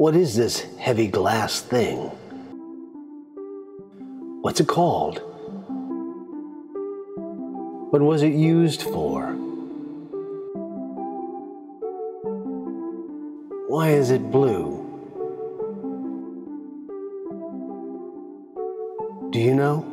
What is this heavy glass thing? What's it called? What was it used for? Why is it blue? Do you know?